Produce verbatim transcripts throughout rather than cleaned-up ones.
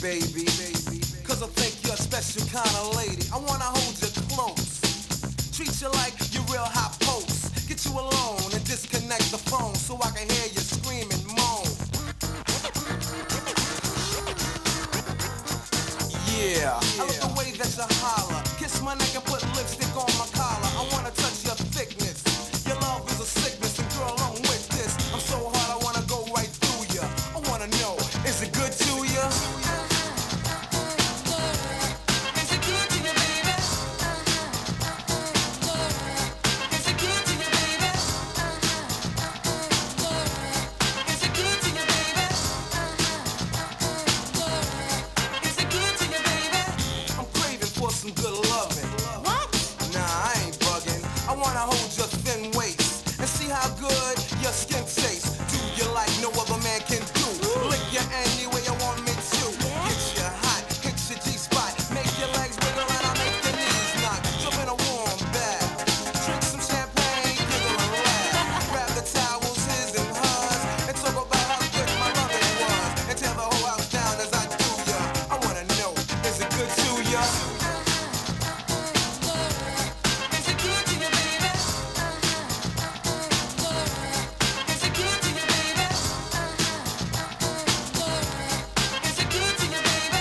baby. Cause I think you're a special kind of lady. I wanna hold you close. Treat you like you're real hot post. Get you alone and disconnect the phone so I can hear you scream and moan. Yeah, I love the way that you holler. Kiss my neck and put lipstick on my collar. I wanna touch your thickness. Your love is a sickness, and girl, I'm with this. I'm so hard, I wanna go right through ya. I wanna know, is it good to ya? Is it good to you, baby? Is it good to you, baby? Is it good to you, baby? Is it good to you, baby? I'm craving for some good loving. What? Nah, I ain't bugging. I wanna hold your thin waist and see how good your skin tastes. Do you like no other man can do? Lick you any way you want me to. Get you hot, hit your G-spot, make your legs wiggle and I make your knees knock. Jump in a warm bath, drink some champagne, giggle and laugh. Grab the towels, his and hers, and talk about how good my loving was. And tear the whole house down as I do ya. I wanna know, is it good to ya? Is it good to you, baby? Is it good to you, baby? Is it good to you, baby?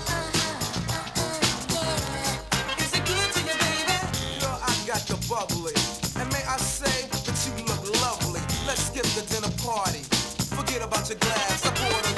Is it good to you, baby? Girl, I got the bubbly, and may I say that you look lovely. Let's skip the dinner party. Forget about your glass, I poured a